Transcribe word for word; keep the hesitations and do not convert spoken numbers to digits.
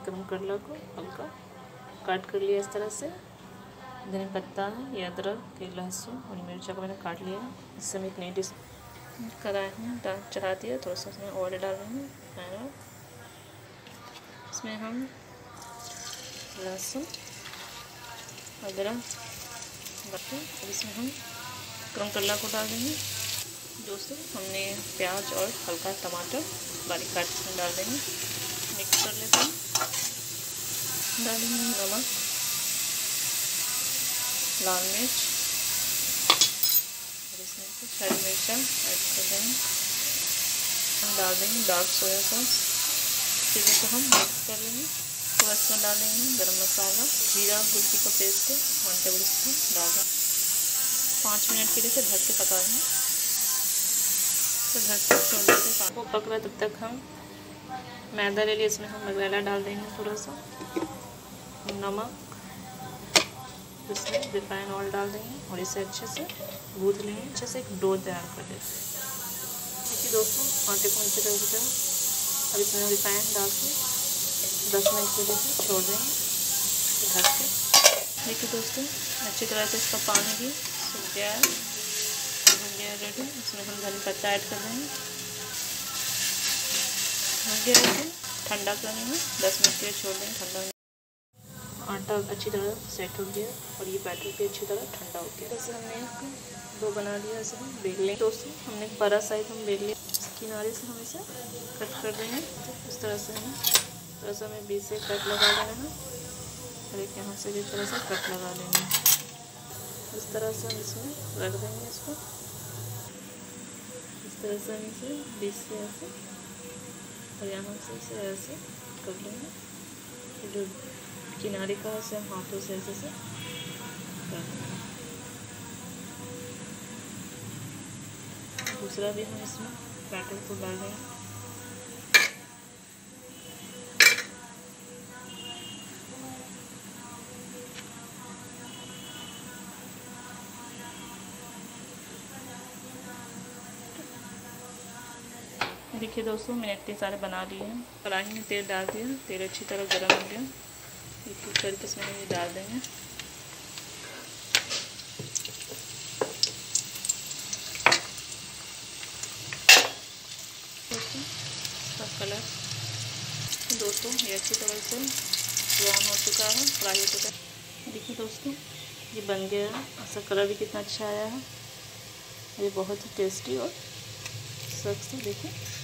गरम करला को हल्का काट कर लिया इस तरह से। धनिया पत्ता है, ये अदरक, ये लहसुन और मिर्चा को मैंने काट लिया है। इस समय एक नई डिश कढ़ाई में डाल चढ़ा दिया, थोड़ा सा इसमें ऑयल डाल रहे हैं। इसमें हम लहसुन, अदरक, और इसमें हम गरम करला को डाल देंगे। दोस्तों हमने प्याज और हल्का टमाटर बारीक काट इसमें डाल देंगे, मिक्स कर लेते हैं। डालेंगे नमक, लाल मिर्च और इसमें कुछ हरी मिर्चा ऐड कर देंगे। हम डाल देंगे डार्क सोया सॉस। चीज़ों को हम मिक्स कर लेंगे। तो इसमें डालेंगे गरम मसाला, जीरा गुलकी का पेस्ट वन टेबल स्पून डाल दें। पाँच मिनट के लिए इसे ढक के पकाएंगे। तो ढक के छोड़ देते, वो पक रहा तब तक हम मैदा ले लिए, इसमें हम मैदा डाल देंगे, थोड़ा सा नमक, इसमें रिफाइन ऑयल डाल देंगे और इसे अच्छे से गूँथ लेंगे। अच्छे से एक डो तैयार कर लेते हैं। देखिए दोस्तों आटे को नीचे रख दिया, अब इसमें रिफाइन डाल के दस मिनट के लिए छोड़ देंगे ढक के। देखिए दोस्तों अच्छी तरह से इसका पानी भी सूख गया है, हो गया रेडी। इसमें हम धनिया पत्ता ऐड कर देंगे। हो गया इसे ठंडा करेंगे, दस मिनट के लिए छोड़ देंगे ठंडा। आटा अच्छी तरह सेट हो गया और ये बैटर भी अच्छी तरह ठंडा हो गया। जैसे हमने एक डो बना लिया, इसे हम बेल लेंगे। दोस्तों हमने एक बड़ा साइज हम बेल लिया, किनारे से हम इसे कट कर देंगे। इस तरह से हमें थोड़ा सा हमें बीच से कट लगा लेना है और एक यहाँ से भी इस तरह से कट लगा लेंगे। इस तरह से हम इसमें रख देंगे इसको। इस तरह से हम इसे बीच से ऐसे और यहाँ से इसे ऐसे कर लेंगे। जो किनारे का ऐसे हम हाथों से ऐसे से कर देंगे। दूसरा भी हम इसमें बैटर को डाल देंगे। देखिए दोस्तों मैंने इतने सारे बना लिए हैं। कढ़ाई में तेल डाल दिया, तेल अच्छी तरह गर्म हो गया। एक एक करके इसमें ये डाल देंगे। दोस्तों इसका कलर दोस्तों ये अच्छी तरह से ब्राउन हो चुका है, फ्राई हो चुका है। देखिए दोस्तों ये बन गया है, इसका कलर भी कितना अच्छा आया है। ये बहुत ही टेस्टी और सख्त देखिए।